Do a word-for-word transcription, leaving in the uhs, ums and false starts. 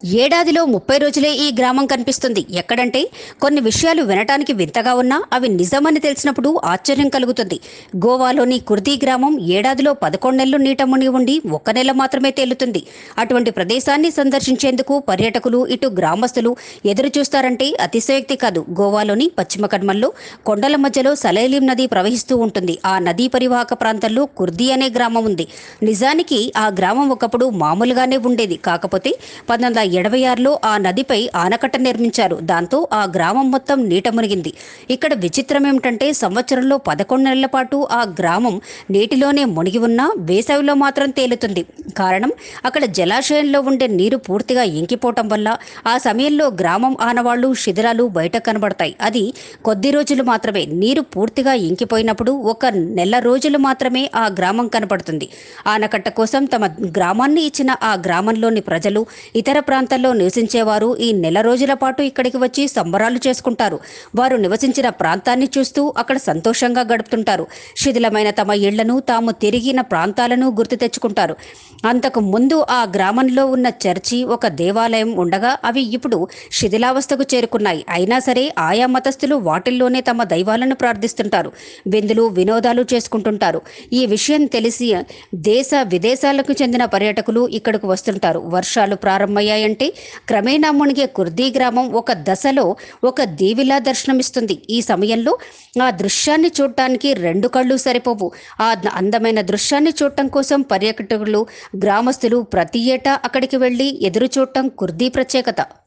ఏడాదిలో ముప్పై రోజులే ఈ గ్రామం కనిపిస్తుంది. ఎక్కడంటే కొన్ని విషయాలు వినటానికి వింతగా ఉన్నా అవి నిజమని తెలిసినప్పుడు ఆశ్చర్యం కలుగుతుంది. గోవాలోని కుర్దీ గ్రామం ఏడాదిలో పదకొండు నెలలు నీట మునిగి ఉండి ఒక్క నెల మాత్రమే తేలుతుంది. అటువంటి ప్రదేశాన్ని సందర్శించేందుకు పర్యాటకులు ఇటు గ్రామస్తులు ఎదురు చూస్తారంటే అతిశయోక్తి కాదు. గోవాలోని పశ్చిమ కనుమల్లో కొండల మధ్యలో సలైలిం నది ప్రవహిస్తూ ఉంటుంది. ఆ నదీ పరివాహక ప్రాంతంలో కుర్దీ అనే గ్రామం ఉంది. నిజానికి ఆ గ్రామం ఒకప్పుడు మామూలుగానే ఉండేది. కాకపోతే పంతొమ్మిది ఎనభై ఆరులో ఆ నదిపై ఆనకట్ట నిర్మించారు. దాంతో ఆ గ్రామం మొత్తం నీట మునిగింది. ఇక్కడ విచిత్రం ఏమిటంటే సంవత్సరంలో పదకొండు నెలల పాటు ఆ గ్రామం నీటిలోనే మునిగి ఉన్నా వేసవిలో మాత్రం తేలుతుంది. కారణం అక్కడ జలాశయంలో ఉండే నీరు పూర్తిగా ఇంకిపోవటం వల్ల ఆ సమయంలో గ్రామం ఆనవాళ్లు శిథిలాలు బయట కనబడతాయి. అది కొద్ది రోజులు మాత్రమే. నీరు పూర్తిగా ఇంకిపోయినప్పుడు ఒక నెల రోజులు మాత్రమే ఆ గ్రామం కనపడుతుంది. ఆనకట్ట కోసం తమ గ్రామాన్ని ఇచ్చిన ఆ గ్రామంలోని ప్రజలు ఇతర ప్రాంతాల్లో నివసించేవారు ఈ నెల రోజుల పాటు ఇక్కడికి వచ్చి సంబరాలు చేసుకుంటారు. వారు నివసించిన ప్రాంతాన్ని చూస్తూ అక్కడ సంతోషంగా గడుపుతుంటారు. శిథిలమైన తమ ఇళ్లను తాము తిరిగిన ప్రాంతాలను గుర్తు తెచ్చుకుంటారు. అంతకు ముందు ఆ గ్రామంలో ఉన్న చర్చి, ఒక దేవాలయం ఉండగా అవి ఇప్పుడు శిథిలావస్థకు చేరుకున్నాయి. అయినా సరే ఆయా మతస్థులు వాటిల్లోనే తమ దైవాలను ప్రార్థిస్తుంటారు. విందులు వినోదాలు చేసుకుంటుంటారు. ఈ విషయం తెలిసి దేశ విదేశాలకు చెందిన పర్యాటకులు ఇక్కడకు వస్తుంటారు. వర్షాలు ప్రారంభమయ్యాయంటే క్రమేణా మునిగే కుర్దీ గ్రామం ఒక దశలో ఒక దీవిలా దర్శనమిస్తుంది. ఈ సమయంలో ఆ దృశ్యాన్ని చూడటానికి రెండు కళ్ళు సరిపోవు. ఆ అందమైన దృశ్యాన్ని చూడటం కోసం పర్యాటకులు, గ్రామస్తులు ప్రతి ఏటా అక్కడికి వెళ్లి ఎదురు చూడటం కుర్దీ ప్రత్యేకత.